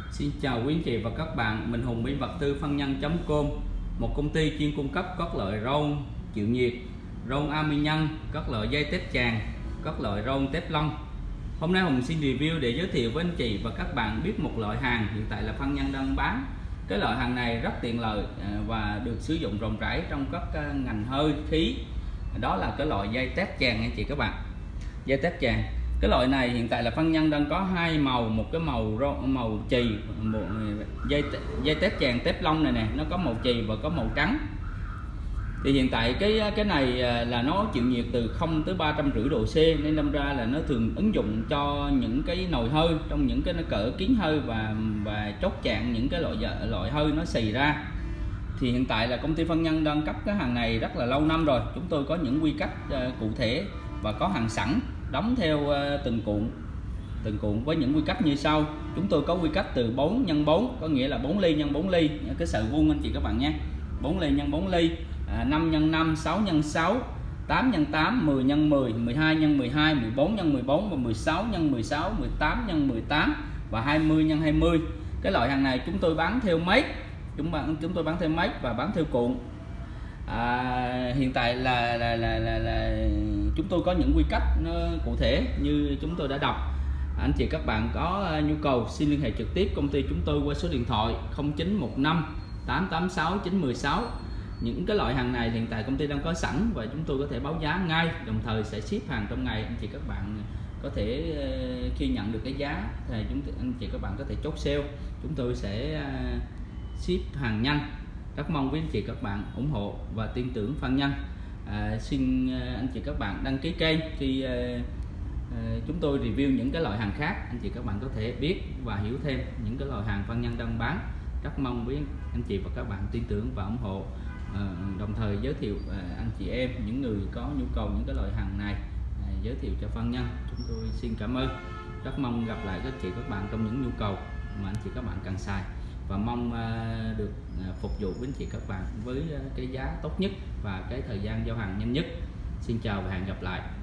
Xin chào quý anh chị và các bạn, mình Hùng bên vật tư phân nhân.com, một công ty chuyên cung cấp các loại rau chịu nhiệt, rau ami nhân, các loại dây tép chàng, các loại rau tép lông. Hôm nay Hùng xin review để giới thiệu với anh chị và các bạn biết một loại hàng hiện tại là phân nhân đang bán. Cái loại hàng này rất tiện lợi và được sử dụng rộng rãi trong các ngành hơi khí. Đó là cái loại dây tép chàng anh chị các bạn. Dây tép chàng. Cái loại này hiện tại là phân nhân đang có hai màu, một cái màu chì, một dây tép chàng tép lông này nè, nó có màu chì và có màu trắng. Thì hiện tại cái này là nó chịu nhiệt từ 0 tới 350 độ C, nên đâm ra là nó thường ứng dụng cho những cái nồi hơi, trong những cái nó cỡ kín hơi và chốt chặn những cái loại hơi nó xì ra. Thì hiện tại là công ty phân nhân đang cấp cái hàng này rất là lâu năm rồi. Chúng tôi có những quy cách cụ thể và có hàng sẵn đóng theo từng cuộn với những quy cách như sau. Chúng tôi có quy cách từ 4 x 4, có nghĩa là 4 ly x 4 ly, cái sợi vuông anh chị các bạn nhé. 4 ly x 4 ly, 5 x 5, 6 x 6, 8 x 8, 10 x 10, 12 x 12, 14 x 14 và 16 x 16, 18 x 18 và 20 x 20. Cái loại hàng này chúng tôi bán theo mấy, chúng tôi bán theo mấy và bán theo cuộn. Hiện tại là chúng tôi có những quy cách nó cụ thể như chúng tôi đã đọc. Anh chị các bạn có nhu cầu xin liên hệ trực tiếp công ty chúng tôi qua số điện thoại 0915 886 916. Những cái loại hàng này hiện tại công ty đang có sẵn và chúng tôi có thể báo giá ngay, đồng thời sẽ ship hàng trong ngày. Anh chị các bạn có thể khi nhận được cái giá thì anh chị các bạn có thể chốt sale, chúng tôi sẽ ship hàng nhanh. Rất mong quý anh chị các bạn ủng hộ và tin tưởng phân nhân. Xin anh chị các bạn đăng ký kênh khi chúng tôi review những cái loại hàng khác, anh chị các bạn có thể biết và hiểu thêm những cái loại hàng phân nhân đang bán. Rất mong quý anh chị và các bạn tin tưởng và ủng hộ, đồng thời giới thiệu anh chị em những người có nhu cầu những cái loại hàng này giới thiệu cho phân nhân. Chúng tôi xin cảm ơn, rất mong gặp lại các chị các bạn trong những nhu cầu mà anh chị các bạn cần xài, và mong được phục vụ với anh chị các bạn với cái giá tốt nhất và cái thời gian giao hàng nhanh nhất. Xin chào và hẹn gặp lại.